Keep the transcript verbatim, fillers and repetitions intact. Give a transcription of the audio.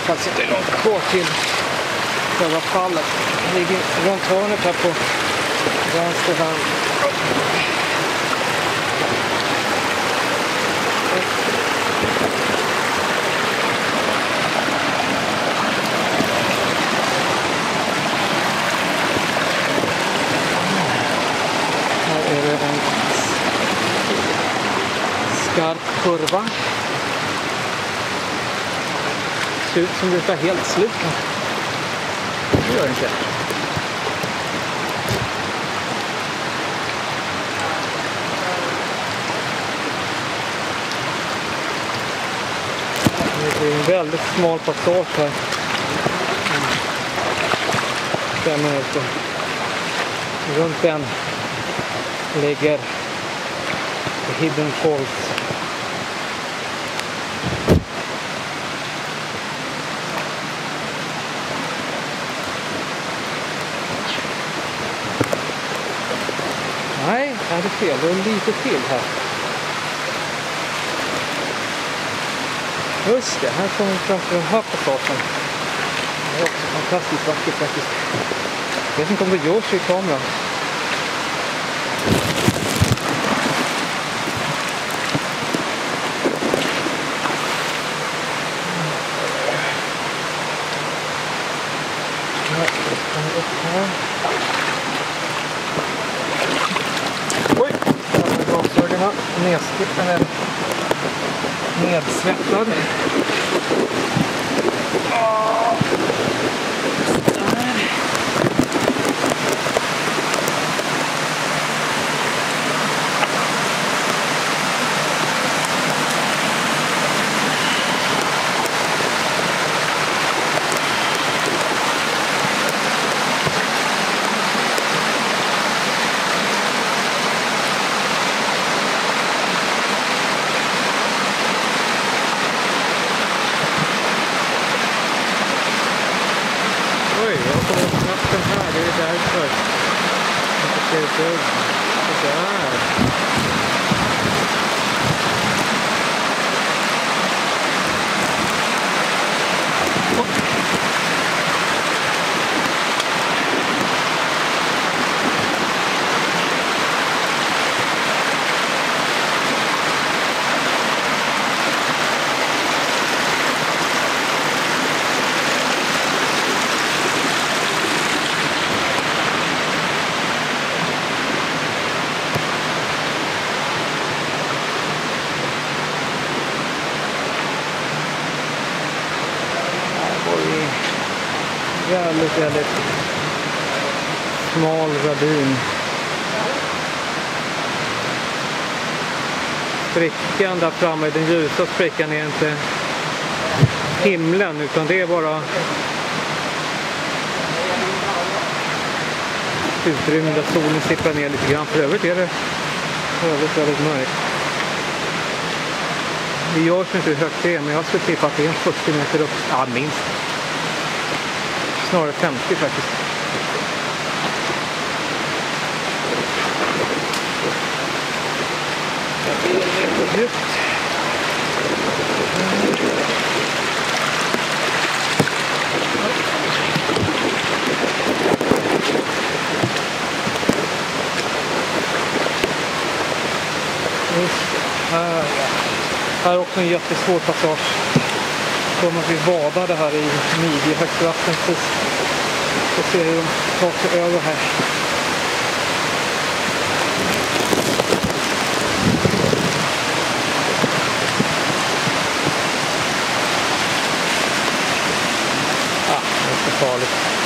faktiskt inte långt kvar till själva fallet. Det ligger runt hörnet här på vänster hand. Här är det en skarp kurva. Det ser ut som det tar helt slut. Det gör det inte. Det är en väldigt smal passage här. Fem minuter. Runt den ligger Hidden Falls. Nej, är det fel? Det är lite till här. Just det, här kommer vi framför den här passagen. Det är också fantastiskt vackert faktiskt. Jag vet inte om det görs i kameran. Oj, där har glasögonen. Nästippen är nedsvettad. Oh. Där. Den här, det är därför. Jag ser det ut. Sådär. Väldigt, väldigt smal ravin. Sprickan där framme, den ljusa sprickan är inte himlen utan det är bara utrymme där solen sipprar ner lite grann. För övrigt är det väldigt, väldigt mörkt. Det görs inte hur högt det är, men jag skulle tippa att det är fyrtio meter upp. Ja, minst. Snarare femtio faktiskt. Det är lite djupt. Här, här är också en jättesvår passage. Kommer vi vadade här i midjehögt vatten sist. Så ser hur de tar sig över här. Ah, det är så farligt.